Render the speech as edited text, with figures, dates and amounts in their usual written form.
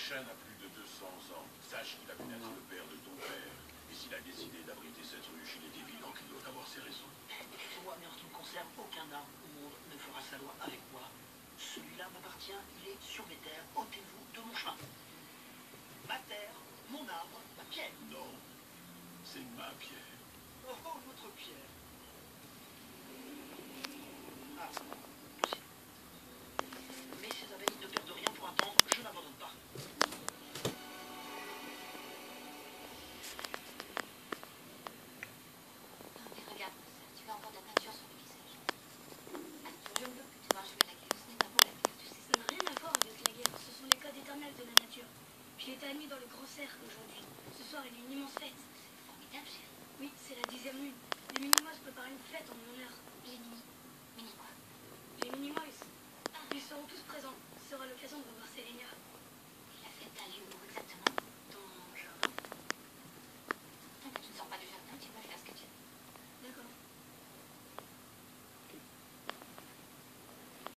Shen a plus de 200 ans. Sache qu'il a menacé le père de ton père. Et s'il a décidé d'abriter cette ruche, il est évident qu'il doit avoir ses raisons. Excusez-moi, mais en ce qui me concerne, aucun arme au monde ne fera sa loi avec moi. Celui-là m'appartient, il est sur mes terres. Ôtez-vous de mon chemin. Ma terre, mon arbre, ma pierre. Non, c'est ma pierre. Oh, votre pierre. Ah.